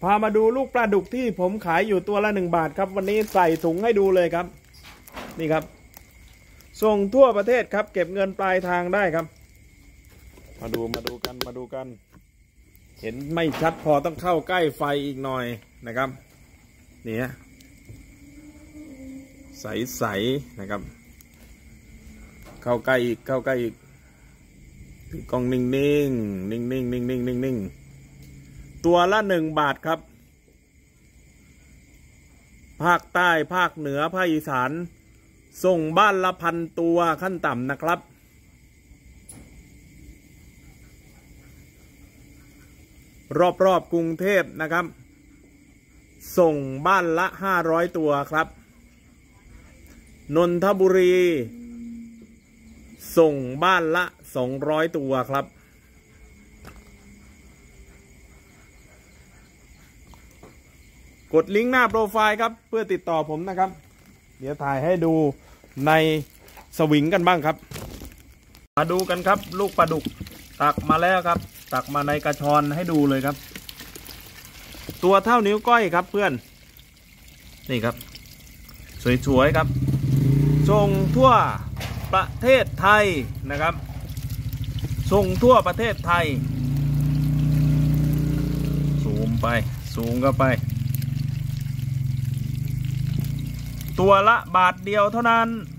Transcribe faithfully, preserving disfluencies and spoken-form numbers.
พามาดูลูกปลาดุกที่ผมขายอยู่ตัวละหนึ่งบาทครับวันนี้ใส่ถุงให้ดูเลยครับนี่ครับส่งทั่วประเทศครับเก็บเงินปลายทางได้ครับมาดูมาดูกันมาดูกันเห็นไม่ชัดพอต้องเข้าใกล้ไฟอีกหน่อยนะครับนี่ฮะใสๆนะครับเข้าใกล้อีกเข้าใกล้อีกกล้องนิ่งๆนิ่งๆนิ่งๆนิ่งๆนิ่งๆตัวละหนึ่งบาทครับภาคใต้ภาคเหนือภาคอีสานส่งบ้านละพันตัวขั้นต่ำนะครับรอบๆกรุงเทพนะครับส่งบ้านละห้าร้อยตัวครับนนทบุรีส่งบ้านละสองร้อยตัวครับกดลิงก์หน้าโปรไฟล์ครับเพื่อติดต่อผมนะครับเดี๋ยวถ่ายให้ดูในสวิงกันบ้างครับมาดูกันครับลูกปลาดุกตักมาแล้วครับตักมาในกระชอนให้ดูเลยครับตัวเท่านิ้วก้อยครับเพื่อนนี่ครับสวยๆครับส่งทั่วประเทศไทยนะครับส่งทั่วประเทศไทยซูมไปซูมเข้าไปตัวละบาทเดียวเท่านั้น